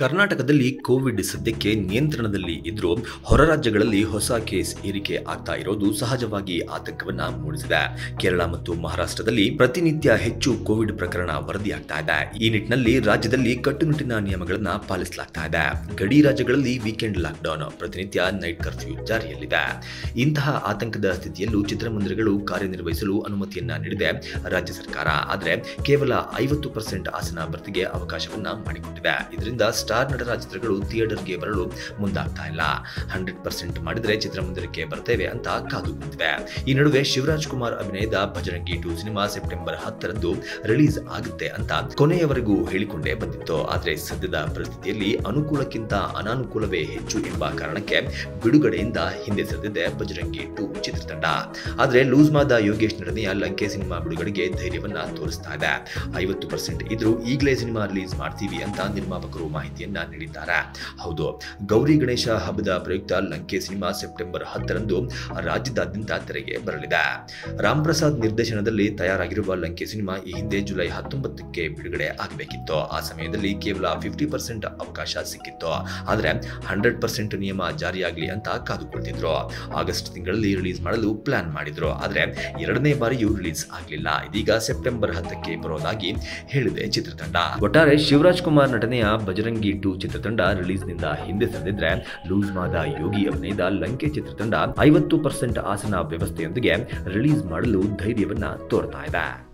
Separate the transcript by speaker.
Speaker 1: ಕರ್ನಾಟಕದಲ್ಲಿ ಕೋವಿಡ್ ಸದ್ಯಕ್ಕೆ ನಿಯಂತ್ರಣದಲ್ಲಿ ಇದ್ರೂ ಹೊರ ರಾಜ್ಯಗಳಲ್ಲಿ ಹೊಸ ಕೇಸ್ ಏರಿಕೆ ಆಗ್ತಾ ಇರೋದು ಸಹಜವಾಗಿ ಆತಂಕವನ್ನ ಮೂಡಿಸಿದೆ. ಕೇರಳ ಮತ್ತು ಮಹಾರಾಷ್ಟ್ರದಲ್ಲಿ ಪ್ರತಿನಿತ್ಯ ಹೆಚ್ಚು ಕೋವಿಡ್ ಪ್ರಕರಣ ವರದಿಯಾಗ್ತಾ ಇದೆ. ಈ ನಿಟ್ಟಿನಲ್ಲಿ ರಾಜ್ಯದಲ್ಲಿ ಕಟ್ಟುನಿಟ್ಟಿನ ನಿಯಮಗಳನ್ನ ಪಾಲಿಸಲಾಗ್ತಾ ಇದೆ. ಗಡಿ ರಾಜ್ಯಗಳಲ್ಲಿ ವೀಕೆಂಡ್ ಲಾಕ್ಡೌನ್, ಪ್ರತಿನಿತ್ಯ ನೈಟ್ ಕರ್ಫ್ಯೂ ಜಾರಿಯಲ್ಲಿದೆ. ಇಂತಹ ಆತಂಕದ ಸ್ಥಿತಿಯಲ್ಲೂ ಚಿತ್ರಮಂದಿರಗಳು ಕಾರ್ಯನಿರ್ವಹಿಸಲು ಅನುಮತಿಯನ್ನ ನೀಡಿದೆ ರಾಜ್ಯ ಸರ್ಕಾರ. ಆದರೆ ಕೇವಲ 50% ಆಸನ ಭರ್ತಿಗೆ ಅವಕಾಶವನ್ನ ಮಾಡಿಕೊಟ್ಟಿದೆ. ಇದರಿಂದ ಸ್ಟಾರ್ ನಟರ ಚಿತ್ರಗಳು ಥಿಯೇಟರ್ಗೆ ಬರಲು ಮುಂದಾಗ್ತಾ ಇಲ್ಲ. 100% ಮಾಡಿದ್ರೆ ಚಿತ್ರಮಂದಿರಕ್ಕೆ ಬರ್ತೇವೆ ಅಂತ ಕಾದು ಕುಳಿತಿವೆ. ಈ ನಡುವೆ ಶಿವರಾಜ್ ಕುಮಾರ್ ಅಭಿನಯದ ಭಜರಂಗಿ 2 ಸಿನಿಮಾ ಸೆಪ್ಟೆಂಬರ್ 10ರಂದು ರಿಲೀಸ್ ಆಗುತ್ತೆ ಅಂತ ಕೊನೆಯವರೆಗೂ ಹೇಳಿಕೊಂಡೇ ಬಂದಿತ್ತು. ಆದರೆ ಸದ್ಯದ ಪರಿಸ್ಥಿತಿಯಲ್ಲಿ ಅನುಕೂಲಕ್ಕಿಂತ ಅನಾನುಕೂಲವೇ ಹೆಚ್ಚು ಎಂಬ ಕಾರಣಕ್ಕೆ ಬಿಡುಗಡೆಯಿಂದ ಹಿಂದೆ ಸರಿದಿದೆ ಭಜರಂಗಿ 2 ಚಿತ್ರತಂಡ. ಆದರೆ ಲೂಸ್ ಮಾದ ಯೋಗೇಶ್ ನಟನೆಯ ಲಂಕೆ ಸಿನಿಮಾ ಬಿಡುಗಡೆಗೆ ಧೈರ್ಯವನ್ನ ತೋರಿಸ್ತಾ ಇದೆ. 50% ಇದ್ರೂ ಈಗಲೇ ಸಿನಿಮಾ ರಿಲೀಸ್ ಮಾಡ್ತೀವಿ ಅಂತ ನಿರ್ಮಾಪಕರು ಮಾಹಿತಿಯನ್ನ ನೀಡಿದ್ದಾರೆ. ಹೌದು, ಗೌರಿ ಗಣೇಶ ಹಬ್ಬದ ಪ್ರಯುಕ್ತ ಲಂಕೆ ಸಿನಿಮಾ ಸೆಪ್ಟೆಂಬರ್ 10ರಂದು ರಾಜ್ಯದಾದ್ಯಂತ ತೆರೆಗೆ ಬರಲಿದೆ. ರಾಮ್ ಪ್ರಸಾದ್ ನಿರ್ದೇಶನದಲ್ಲಿ ತಯಾರಾಗಿರುವ ಲಂಕೆ ಸಿನಿಮಾ ಈ ಹಿಂದೆ ಜುಲೈ 19ಕ್ಕೆ ಬಿಡುಗಡೆ ಆಗಬೇಕಿತ್ತು. ಆ ಸಮಯದಲ್ಲಿ ಕೇವಲ 50% ಅವಕಾಶ ಸಿಕ್ಕಿತ್ತು. ಆದರೆ 100% ನಿಯಮ ಜಾರಿಯಾಗಲಿ ಅಂತ ಕಾದುಕೊಳ್ತಿದ್ರು. ಆಗಸ್ಟ್ ತಿಂಗಳಲ್ಲಿ ರಿಲೀಸ್ ಮಾಡಲು ಪ್ಲಾನ್ ಮಾಡಿದ್ರು. ಆದರೆ ಎರಡನೇ ಬಾರಿಯೂ ರಿಲೀಸ್ ಆಗಲಿಲ್ಲ. ಇದೀಗ ಸೆಪ್ಟೆಂಬರ್ 10ಕ್ಕೆ ಬರೋದಾಗಿ ಹೇಳಿದೆ ಚಿತ್ರತಂಡ. ಒಟ್ಟಾರೆ ಶಿವರಾಜ್ ಕುಮಾರ್ ನಟನೆಯ ಭಜರಂಗಿ 2 ಚಿತ್ರತಂಡ ರಿಲೀಸ್ನಿಂದ ಹಿಂದೆ ಸರಿದಿದ್ರೆ, ಲೂಸ್ ಮಾದ ಯೋಗಿ ಅಭಿನಯದ ಲಂಕೆ ಚಿತ್ರತಂಡ 50% ಆಸನ ವ್ಯವಸ್ಥೆಯೊಂದಿಗೆ ರಿಲೀಸ್ ಮಾಡಲು ಧೈರ್ಯವನ್ನ ತೋರ್ತಾ ಇದೆ.